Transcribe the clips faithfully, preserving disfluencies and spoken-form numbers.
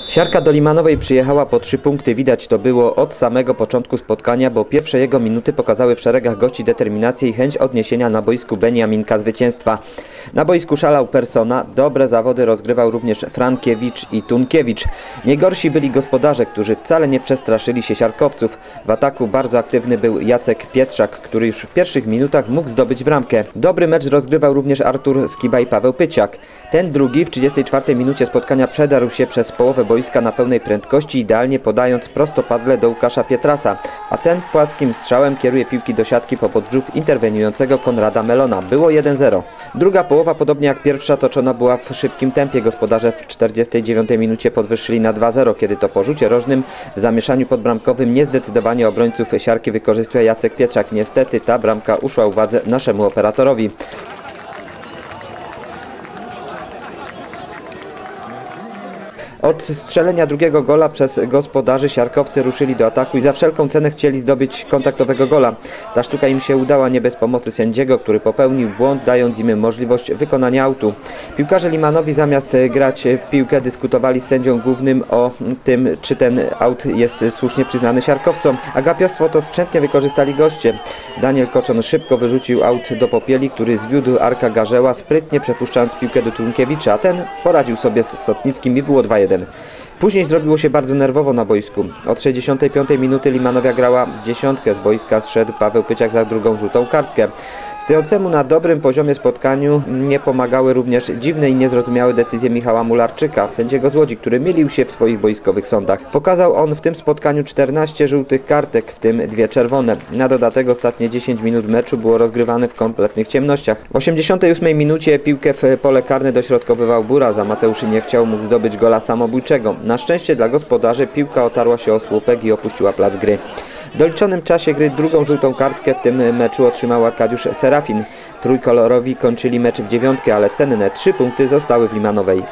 Siarka do Limanowej przyjechała po trzy punkty, widać to było od samego początku spotkania, bo pierwsze jego minuty pokazały w szeregach gości determinację i chęć odniesienia na boisku Beniaminka zwycięstwa. Na boisku szalał Persona, dobre zawody rozgrywał również Frankiewicz i Tunkiewicz. Niegorsi byli gospodarze, którzy wcale nie przestraszyli się siarkowców. W ataku bardzo aktywny był Jacek Pietrzak, który już w pierwszych minutach mógł zdobyć bramkę. Dobry mecz rozgrywał również Artur Skiba i Paweł Pyciak. Ten drugi w trzydziestej czwartej minucie spotkania przedarł się przez połowę boiska na pełnej prędkości, idealnie podając prostopadle do Łukasza Pietrasa, a ten płaskim strzałem kieruje piłki do siatki po podbrzuk interweniującego Konrada Melona. Było jeden zero. Druga połowa, podobnie jak pierwsza, toczona była w szybkim tempie. Gospodarze w czterdziestej dziewiątej minucie podwyższyli na dwa zero, kiedy to po rzucie rożnym w zamieszaniu podbramkowym niezdecydowanie obrońców siarki wykorzystuje Jacek Pietrzak. Niestety ta bramka uszła uwadze naszemu operatorowi. Od strzelenia drugiego gola przez gospodarzy siarkowcy ruszyli do ataku i za wszelką cenę chcieli zdobyć kontaktowego gola. Ta sztuka im się udała nie bez pomocy sędziego, który popełnił błąd, dając im możliwość wykonania autu. Piłkarze Limanowi zamiast grać w piłkę dyskutowali z sędzią głównym o tym, czy ten aut jest słusznie przyznany siarkowcom. A gapiostwo to skrzętnie wykorzystali goście. Daniel Koczon szybko wyrzucił aut do Popieli, który zwiódł Arka Garzeła, sprytnie przepuszczając piłkę do Tunkiewicza, a ten poradził sobie z Sotnickim i było dwa jeden. Później zrobiło się bardzo nerwowo na boisku. Od sześćdziesiątej piątej minuty Limanowia grała dziesiątkę. Z boiska zszedł Paweł Pyciak za drugą żółtą kartkę. Stojącemu na dobrym poziomie spotkaniu nie pomagały również dziwne i niezrozumiałe decyzje Michała Mularczyka, sędziego z Łodzi, który mylił się w swoich boiskowych sądach. Pokazał on w tym spotkaniu czternaście żółtych kartek, w tym dwie czerwone. Na dodatek ostatnie dziesięć minut meczu było rozgrywane w kompletnych ciemnościach. W osiemdziesiątej ósmej minucie piłkę w pole karne dośrodkowywał Buraz, a Mateusz nie chciał mógł zdobyć gola samobójczego. Na szczęście dla gospodarzy piłka otarła się o słupek i opuściła plac gry. W doliczonym czasie gry drugą żółtą kartkę w tym meczu otrzymał Arkadiusz Serafin. Trójkolorowi kończyli mecz w dziewiątkę, ale cenne trzy punkty zostały w Limanowej.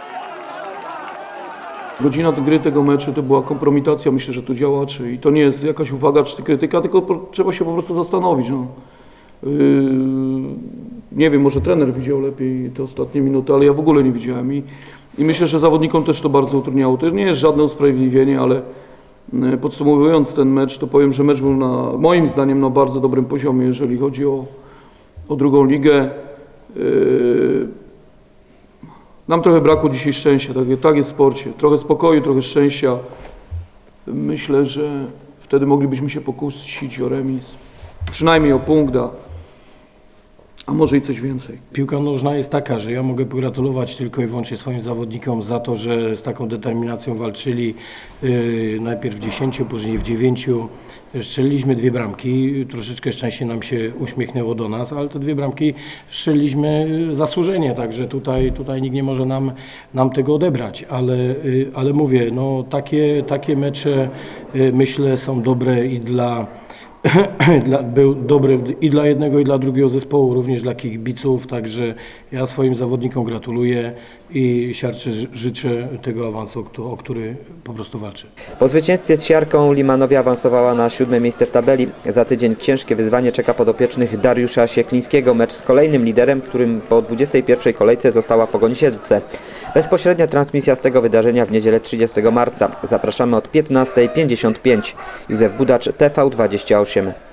Godzina gry tego meczu to była kompromitacja, myślę, że tu działaczy i to nie jest jakaś uwaga czy krytyka, tylko po, trzeba się po prostu zastanowić. No. Yy, nie wiem, może trener widział lepiej te ostatnie minuty, ale ja w ogóle nie widziałem i, i myślę, że zawodnikom też to bardzo utrudniało. To nie jest żadne usprawiedliwienie, ale podsumowując ten mecz, to powiem, że mecz był na, moim zdaniem na bardzo dobrym poziomie, jeżeli chodzi o, o drugą ligę. Yy, nam trochę brakło dzisiaj szczęścia, tak, tak jest w sporcie. Trochę spokoju, trochę szczęścia. Myślę, że wtedy moglibyśmy się pokusić o remis, przynajmniej o punkt, a, a może i coś więcej. Piłka nożna jest taka, że ja mogę pogratulować tylko i wyłącznie swoim zawodnikom za to, że z taką determinacją walczyli yy, najpierw w dziesięciu, później w dziewięciu. Strzeliliśmy dwie bramki, troszeczkę szczęście nam się uśmiechnęło do nas, ale te dwie bramki strzeliliśmy zasłużenie, także tutaj, tutaj nikt nie może nam, nam tego odebrać, ale, yy, ale mówię, no takie, takie mecze yy, myślę są dobre i dla Dla, był dobry i dla jednego, i dla drugiego zespołu, również dla kibiców, także ja swoim zawodnikom gratuluję i siarce życzę tego awansu, o który po prostu walczy. Po zwycięstwie z Siarką Limanowia awansowała na siódme miejsce w tabeli. Za tydzień ciężkie wyzwanie czeka podopiecznych Dariusza Sieklińskiego. Mecz z kolejnym liderem, którym po dwudziestej pierwszej kolejce została Pogoń Siedlce. Bezpośrednia transmisja z tego wydarzenia w niedzielę trzydziestego marca. Zapraszamy od piętnastej pięćdziesiąt pięć. Józef Budacz, T V dwadzieścia osiem.